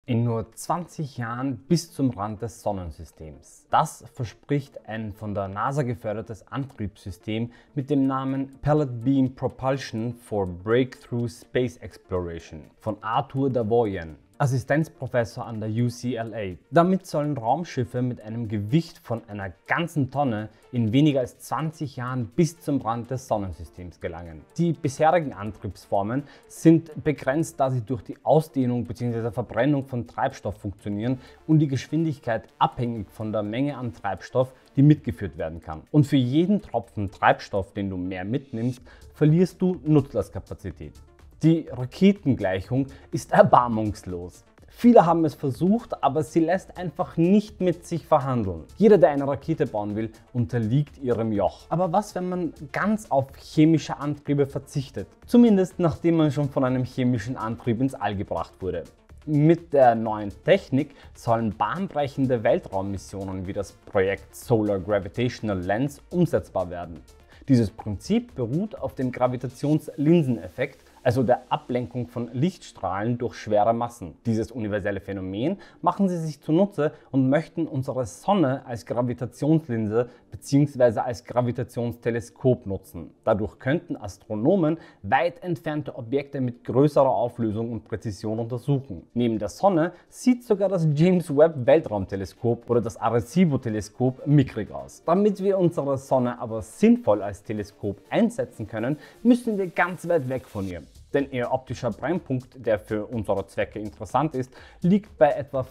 In nur 20 Jahren bis zum Rand des Sonnensystems. Das verspricht ein von der NASA gefördertes Antriebssystem mit dem Namen Pellet Beam Propulsion for Breakthrough Space Exploration von Arthur Davoyen, Assistenzprofessor an der UCLA. Damit sollen Raumschiffe mit einem Gewicht von einer ganzen Tonne in weniger als 20 Jahren bis zum Rand des Sonnensystems gelangen. Die bisherigen Antriebsformen sind begrenzt, da sie durch die Ausdehnung bzw. Verbrennung von Treibstoff funktionieren und die Geschwindigkeit abhängig von der Menge an Treibstoff, die mitgeführt werden kann. Und für jeden Tropfen Treibstoff, den du mehr mitnimmst, verlierst du Nutzlastkapazität. Die Raketengleichung ist erbarmungslos. Viele haben es versucht, aber sie lässt einfach nicht mit sich verhandeln. Jeder, der eine Rakete bauen will, unterliegt ihrem Joch. Aber was, wenn man ganz auf chemische Antriebe verzichtet? Zumindest nachdem man schon von einem chemischen Antrieb ins All gebracht wurde. Mit der neuen Technik sollen bahnbrechende Weltraummissionen wie das Projekt Solar Gravitational Lens umsetzbar werden. Dieses Prinzip beruht auf dem Gravitationslinseneffekt, also der Ablenkung von Lichtstrahlen durch schwere Massen. Dieses universelle Phänomen machen sie sich zunutze und möchten unsere Sonne als Gravitationslinse bzw. als Gravitationsteleskop nutzen. Dadurch könnten Astronomen weit entfernte Objekte mit größerer Auflösung und Präzision untersuchen. Neben der Sonne sieht sogar das James Webb Weltraumteleskop oder das Arecibo-Teleskop mickrig aus. Damit wir unsere Sonne aber sinnvoll als Teleskop einsetzen können, müssen wir ganz weit weg von ihr. Denn ihr optischer Brennpunkt, der für unsere Zwecke interessant ist, liegt bei etwa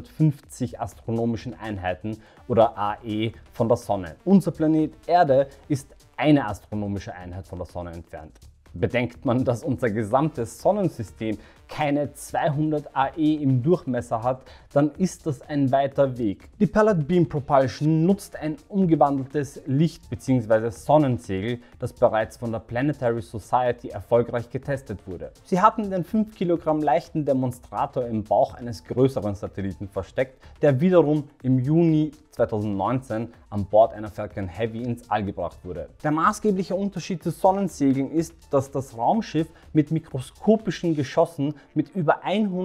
550 astronomischen Einheiten oder AE von der Sonne. Unser Planet Erde ist eine astronomische Einheit von der Sonne entfernt. Bedenkt man, dass unser gesamtes Sonnensystem keine 200 AE im Durchmesser hat, dann ist das ein weiter Weg. Die Pellet Beam Propulsion nutzt ein umgewandeltes Licht- bzw. Sonnensegel, das bereits von der Planetary Society erfolgreich getestet wurde. Sie hatten den 5 Kilogramm leichten Demonstrator im Bauch eines größeren Satelliten versteckt, der wiederum im Juni 2019 an Bord einer Falcon Heavy ins All gebracht wurde. Der maßgebliche Unterschied zu Sonnensegeln ist, dass das Raumschiff mit mikroskopischen Geschossen mit über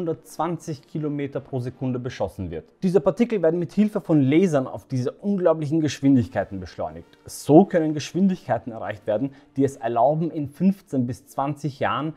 120 km pro Sekunde beschossen wird. Diese Partikel werden mit Hilfe von Lasern auf diese unglaublichen Geschwindigkeiten beschleunigt. So können Geschwindigkeiten erreicht werden, die es erlauben, in 15 bis 20 Jahren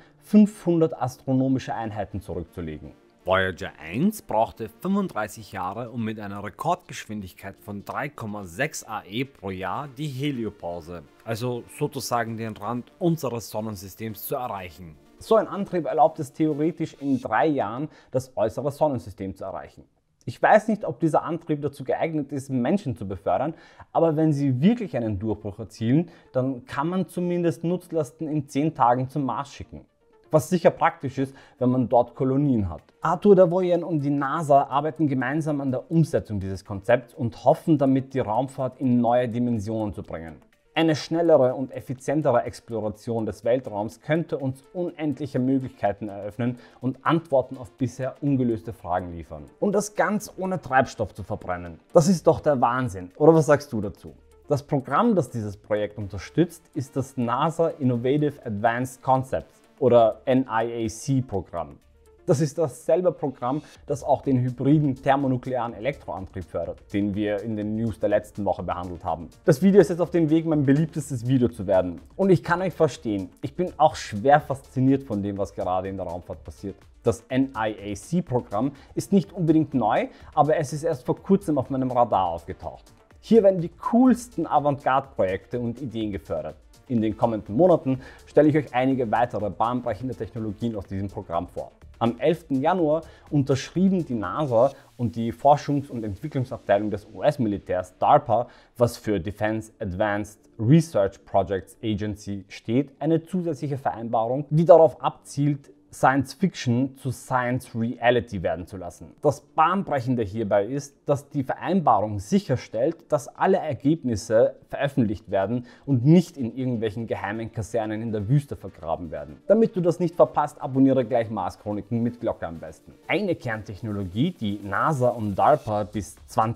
500 astronomische Einheiten zurückzulegen. Voyager 1 brauchte 35 Jahre, um mit einer Rekordgeschwindigkeit von 3,6 AE pro Jahr die Heliopause, also sozusagen den Rand unseres Sonnensystems, zu erreichen. So ein Antrieb erlaubt es theoretisch in 3 Jahren, das äußere Sonnensystem zu erreichen. Ich weiß nicht, ob dieser Antrieb dazu geeignet ist, Menschen zu befördern, aber wenn sie wirklich einen Durchbruch erzielen, dann kann man zumindest Nutzlasten in 10 Tagen zum Mars schicken. Was sicher praktisch ist, wenn man dort Kolonien hat. Arthur Davoyen und die NASA arbeiten gemeinsam an der Umsetzung dieses Konzepts und hoffen damit, die Raumfahrt in neue Dimensionen zu bringen. Eine schnellere und effizientere Exploration des Weltraums könnte uns unendliche Möglichkeiten eröffnen und Antworten auf bisher ungelöste Fragen liefern. Und das ganz ohne Treibstoff zu verbrennen. Das ist doch der Wahnsinn. Oder was sagst du dazu? Das Programm, das dieses Projekt unterstützt, ist das NASA Innovative Advanced Concepts oder NIAC-Programm. Das ist dasselbe Programm, das auch den hybriden thermonuklearen Elektroantrieb fördert, den wir in den News der letzten Woche behandelt haben. Das Video ist jetzt auf dem Weg, mein beliebtestes Video zu werden. Und ich kann euch verstehen, ich bin auch schwer fasziniert von dem, was gerade in der Raumfahrt passiert. Das NIAC-Programm ist nicht unbedingt neu, aber es ist erst vor kurzem auf meinem Radar aufgetaucht. Hier werden die coolsten Avantgarde-Projekte und Ideen gefördert. In den kommenden Monaten stelle ich euch einige weitere bahnbrechende Technologien aus diesem Programm vor. Am 11. Januar unterschrieben die NASA und die Forschungs- und Entwicklungsabteilung des US-Militärs DARPA, was für Defense Advanced Research Projects Agency steht, eine zusätzliche Vereinbarung, die darauf abzielt, Science Fiction zu Science Reality werden zu lassen. Das Bahnbrechende hierbei ist, dass die Vereinbarung sicherstellt, dass alle Ergebnisse veröffentlicht werden und nicht in irgendwelchen geheimen Kasernen in der Wüste vergraben werden. Damit du das nicht verpasst, abonniere gleich Mars Chroniken mit Glocke am besten. Eine Kerntechnologie, die NASA und DARPA bis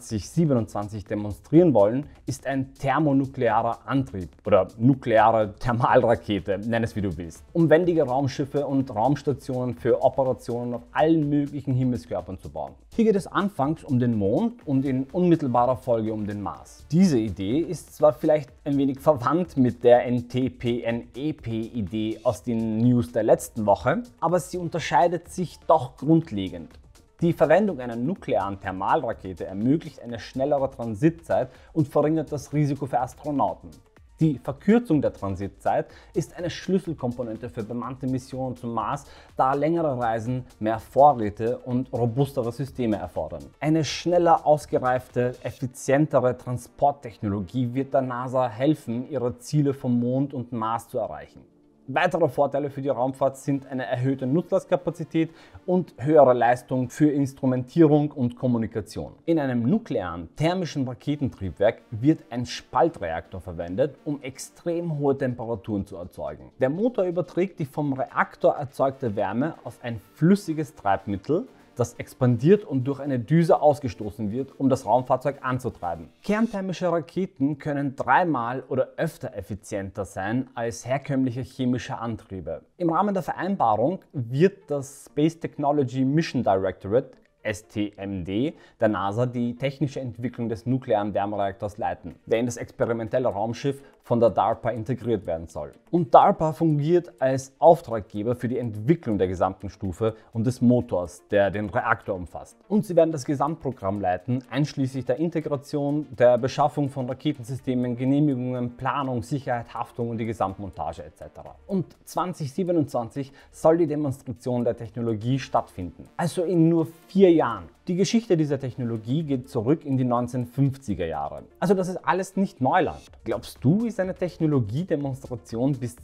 2027 demonstrieren wollen, ist ein thermonuklearer Antrieb oder nukleare Thermalrakete, nenn es wie du willst. Um wendige Raumschiffe und Raumstationen Raumstationen für Operationen auf allen möglichen Himmelskörpern zu bauen. Hier geht es anfangs um den Mond und in unmittelbarer Folge um den Mars. Diese Idee ist zwar vielleicht ein wenig verwandt mit der NTPNEP-Idee aus den News der letzten Woche, aber sie unterscheidet sich doch grundlegend. Die Verwendung einer nuklearen Thermalrakete ermöglicht eine schnellere Transitzeit und verringert das Risiko für Astronauten. Die Verkürzung der Transitzeit ist eine Schlüsselkomponente für bemannte Missionen zum Mars, da längere Reisen mehr Vorräte und robustere Systeme erfordern. Eine schneller ausgereifte, effizientere Transporttechnologie wird der NASA helfen, ihre Ziele vom Mond und Mars zu erreichen. Weitere Vorteile für die Raumfahrt sind eine erhöhte Nutzlastkapazität und höhere Leistung für Instrumentierung und Kommunikation. In einem nuklearen thermischen Raketentriebwerk wird ein Spaltreaktor verwendet, um extrem hohe Temperaturen zu erzeugen. Der Motor überträgt die vom Reaktor erzeugte Wärme auf ein flüssiges Treibmittel, das expandiert und durch eine Düse ausgestoßen wird, um das Raumfahrzeug anzutreiben. Kernthermische Raketen können dreimal oder öfter effizienter sein als herkömmliche chemische Antriebe. Im Rahmen der Vereinbarung wird das Space Technology Mission Directorate STMD der NASA die technische Entwicklung des nuklearen Wärmereaktors leiten, der in das experimentelle Raumschiff von der DARPA integriert werden soll. Und DARPA fungiert als Auftraggeber für die Entwicklung der gesamten Stufe und des Motors, der den Reaktor umfasst. Und sie werden das Gesamtprogramm leiten, einschließlich der Integration, der Beschaffung von Raketensystemen, Genehmigungen, Planung, Sicherheit, Haftung und die Gesamtmontage etc. Und 2027 soll die Demonstration der Technologie stattfinden. Also in nur 4 Jahren. Die Geschichte dieser Technologie geht zurück in die 1950er Jahre. Also das ist alles nicht Neuland. Glaubst du, ist eine Technologiedemonstration bis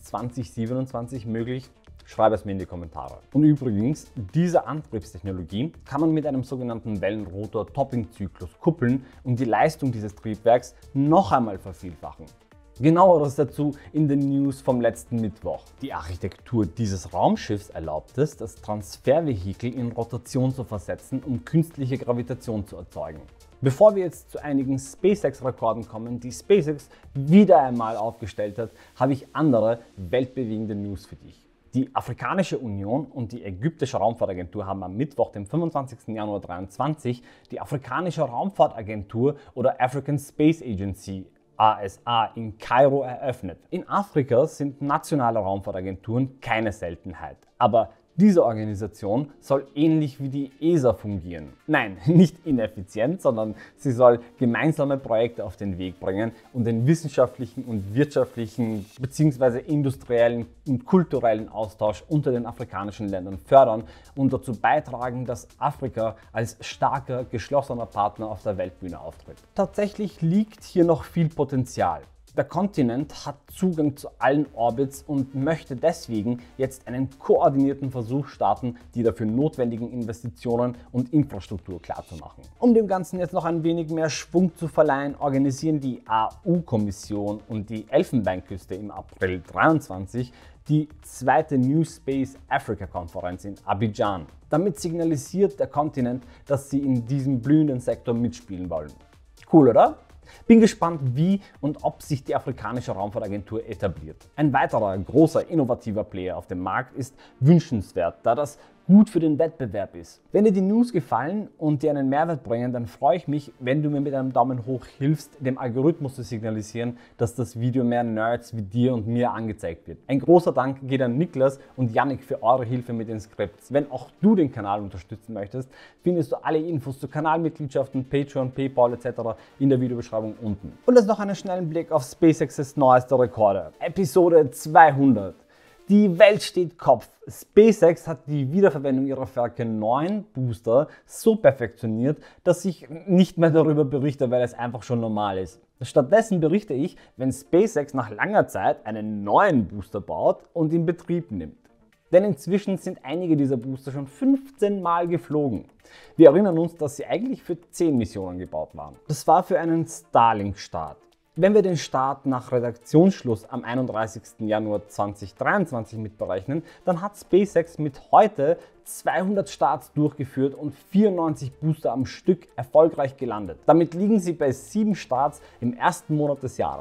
2027 möglich? Schreib es mir in die Kommentare. Und übrigens, diese Antriebstechnologie kann man mit einem sogenannten Wellenrotor-Topping-Zyklus kuppeln und die Leistung dieses Triebwerks noch einmal vervielfachen. Genaueres dazu in den News vom letzten Mittwoch. Die Architektur dieses Raumschiffs erlaubt es, das Transfervehikel in Rotation zu versetzen, um künstliche Gravitation zu erzeugen. Bevor wir jetzt zu einigen SpaceX-Rekorden kommen, die SpaceX wieder einmal aufgestellt hat, habe ich andere weltbewegende News für dich. Die Afrikanische Union und die Ägyptische Raumfahrtagentur haben am Mittwoch, dem 25. Januar 2023, die Afrikanische Raumfahrtagentur oder African Space Agency ASA in Kairo eröffnet. In Afrika sind nationale Raumfahrtagenturen keine Seltenheit, aber diese Organisation soll ähnlich wie die ESA fungieren. Nein, nicht ineffizient, sondern sie soll gemeinsame Projekte auf den Weg bringen und den wissenschaftlichen und wirtschaftlichen bzw. industriellen und kulturellen Austausch unter den afrikanischen Ländern fördern und dazu beitragen, dass Afrika als starker, geschlossener Partner auf der Weltbühne auftritt. Tatsächlich liegt hier noch viel Potenzial. Der Kontinent hat Zugang zu allen Orbits und möchte deswegen jetzt einen koordinierten Versuch starten, die dafür notwendigen Investitionen und Infrastruktur klarzumachen. Um dem Ganzen jetzt noch ein wenig mehr Schwung zu verleihen, organisieren die AU-Kommission und die Elfenbeinküste im April 2023 die zweite New Space Africa Konferenz in Abidjan. Damit signalisiert der Kontinent, dass sie in diesem blühenden Sektor mitspielen wollen. Cool, oder? Bin gespannt, wie und ob sich die afrikanische Raumfahrtagentur etabliert. Ein weiterer großer innovativer Player auf dem Markt ist wünschenswert, da das gut für den Wettbewerb ist. Wenn dir die News gefallen und dir einen Mehrwert bringen, dann freue ich mich, wenn du mir mit einem Daumen hoch hilfst, dem Algorithmus zu signalisieren, dass das Video mehr Nerds wie dir und mir angezeigt wird. Ein großer Dank geht an Niklas und Yannick für eure Hilfe mit den Skripts. Wenn auch du den Kanal unterstützen möchtest, findest du alle Infos zu Kanalmitgliedschaften, Patreon, PayPal etc. in der Videobeschreibung unten. Und jetzt noch einen schnellen Blick auf SpaceX's neueste Rekorde. Episode 200. Die Welt steht Kopf. SpaceX hat die Wiederverwendung ihrer Falcon 9 Booster so perfektioniert, dass ich nicht mehr darüber berichte, weil es einfach schon normal ist. Stattdessen berichte ich, wenn SpaceX nach langer Zeit einen neuen Booster baut und in Betrieb nimmt. Denn inzwischen sind einige dieser Booster schon 15 Mal geflogen. Wir erinnern uns, dass sie eigentlich für 10 Missionen gebaut waren. Das war für einen Starlink-Start. Wenn wir den Start nach Redaktionsschluss am 31. Januar 2023 mitberechnen, dann hat SpaceX mit heute 200 Starts durchgeführt und 94 Booster am Stück erfolgreich gelandet. Damit liegen sie bei 7 Starts im ersten Monat des Jahres.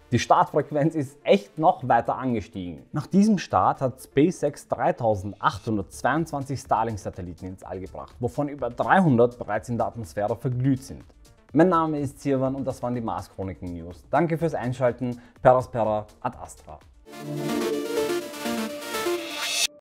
Die Startfrequenz ist echt noch weiter angestiegen. Nach diesem Start hat SpaceX 3822 Starlink-Satelliten ins All gebracht, wovon über 300 bereits in der Atmosphäre verglüht sind. Mein Name ist Sirwan und das waren die Mars Chroniken News. Danke fürs Einschalten. Peraspera ad Astra.